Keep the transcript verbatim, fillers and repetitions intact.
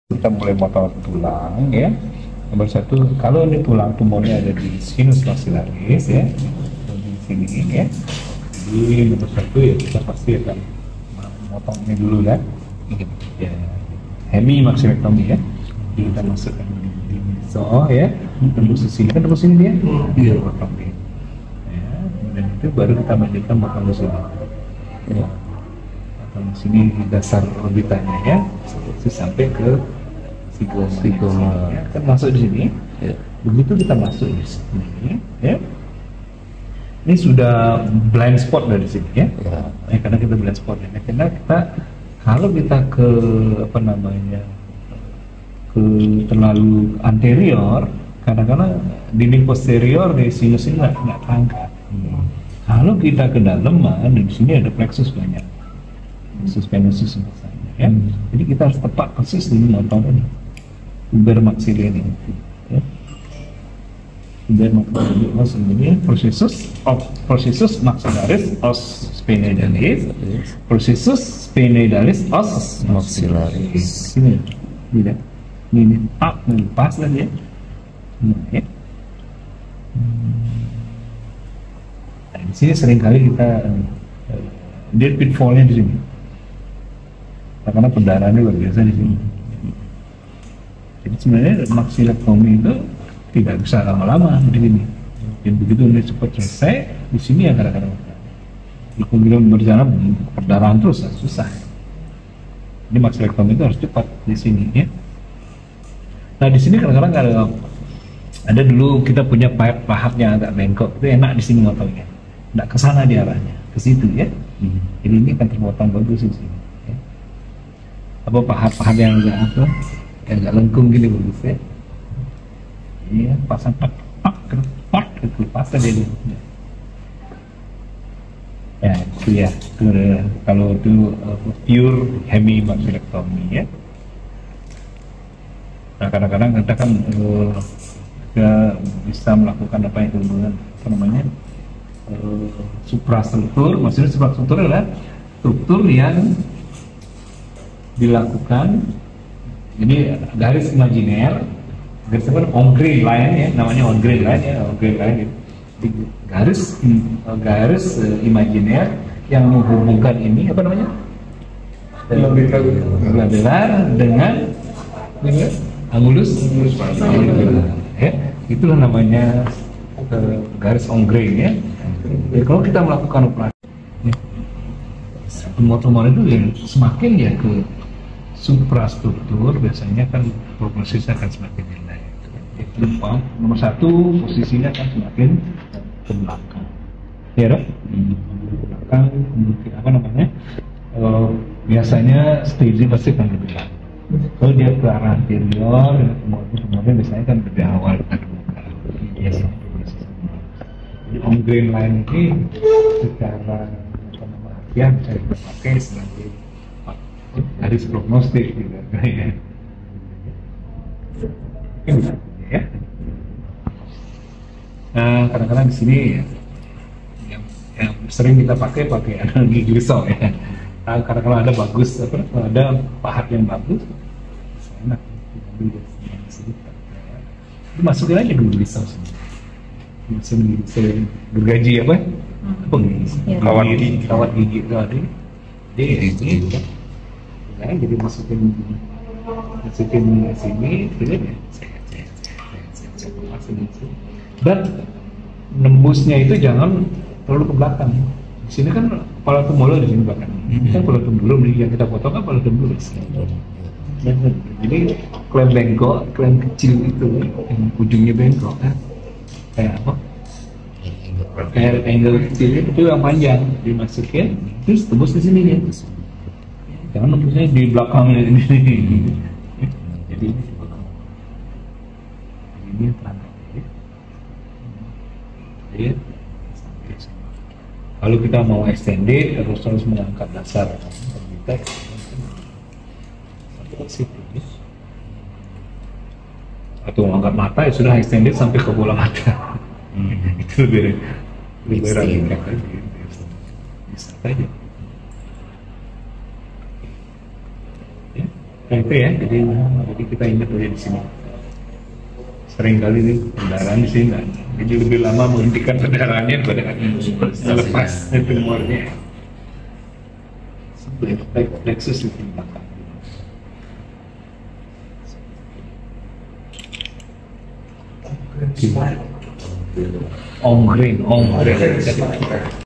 Kita mulai motong tulang ya. Nomor satu, kalau ini tulang tumornya ada di sinus maxillaris ya, di sini ya. Jadi nomor satu ya kita pasti akan motong ini dulu kan, ya, hemi maxillectomy ya. Jadi kita masukkan di so ya, tembus sini kan tembus sini dia, iya potong dia. Ya, dan itu baru kita lanjutkan potong di sini. Ya. Potong di sini di dasar orbitanya ya, sampai ke sigoma, sigoma. Ya, kan masuk di sini. Ya. Begitu kita masuk di sini, ya. Ini sudah blind spot dari sini ya. Ya. Ya karena kita blind spot ya. Karena kita kalau kita ke apa namanya ke terlalu anterior, kadang-kadang dinding posterior di sinus ini nggak nggak terangkat. Hmm. Kalau kita ke dalaman, di sini ada plexus banyak, plexus venosus misalnya ya. Hmm. Jadi kita harus tepat persis di motong ini. Tuber maxillaris ini, ya. Tuber maxillaris ini processus of processus maxillaris os sphenoidalis, processus sphenoidalis os maxillaris. Ini, tidak, ini tak pas lagi ya. Nah, ya. Nah, di sini seringkali kita uh, dia pitfallnya di sini, karena pendarahannya luar biasa di sini. Jadi sebenarnya maxillectomy itu tidak bisa lama-lama di sini. Dan begitu ini cepat selesai, di sini ya kadang-kadang. Kemudian berjalan perdarahan terus susah. Jadi maxillectomy itu harus cepat di sini ya. Nah di sini kadang-kadang ada, ada dulu kita punya pahat yang agak bengkok, itu enak di sini motongnya. Tidak ke sana dia arahnya, ke situ ya. Hmm. Jadi ini akan terpotong bagus di sini. Ya. Apa pahat-pahat yang agak apa? Yang nggak lengkung gini bagus ya. Iya, pasang pak pak pak ke pasang dia dulu. Ya, itu ya. Itu, kalau itu uh, pure hemi maxillectomy ya. Nah, kadang-kadang kita kan uh, kita bisa melakukan apa yang disebut apa namanya uh, suprastruktur. Maksudnya suprastruktur adalah struktur yang dilakukan. Jadi garis imajiner, garis apa? On green line ya, namanya on green line ya, on green line. Jadi, garis garis uh, imajiner yang menghubungkan ini apa namanya? Labelar dengan angulus, ya, itulah namanya uh, garis on grain ya. Jadi kalau kita melakukan operasi, ya, tumor-tumor itu ya, semakin ya ke suprastruktur biasanya kan prognosisnya akan semakin jelek. Itu nomor satu posisinya akan semakin ke belakang. Ya dok? Belakang apa namanya? Uh, biasanya staging pasti akan lebih lama. Kalau dia ke arah anterior, kemudian biasanya kan lebih awal terbuka. Yes. Jadi on green line ini secara pengertian bisa dipakai sebagai garis prognostik gitu ya. Ya. Nah, kadang-kadang di sini ya, yang, yang sering kita pakai pakai analogi glisol ya. Nah, karena kalau ada bagus apa, kalau ada pahat yang bagus, enak diambil dari sini. Itu masukin aja dulu glisol sini. Masukin glisol gergaji apa? Apa gigi? Kawat gigi, kawat gigi tadi. Jadi ini nah, jadi masukin masukin sini, ini dan nembusnya itu jangan terlalu ke belakang. Di sini kan kepala tumor di sini belakang. Ini kan kepala tumor yang kita potong kan kepala tumor. Jadi klaim bengkok, klaim kecil itu yang ujungnya bengkok kan, kayak apa? Kayak angle kecil itu yang panjang dimasukin, terus tembus di sini ya. Jangan nembusnya di belakang ini. Jadi ini terangkat. Ya. Kalau kita mau extended harus terus mengangkat dasar kita sampai ke situ. Atau mengangkat mata ya sudah extended sampai ke bola mata. Hmm. Itu lebih lebih radikal. Bisa saja. Ya. itu ya, jadi jadi kita ingat aja di sini. Sering kali nih pendarahan di sini, jadi lebih lama menghentikan pendarahannya daripada melepas tumornya. Plexus itu belakang. Om green, om green.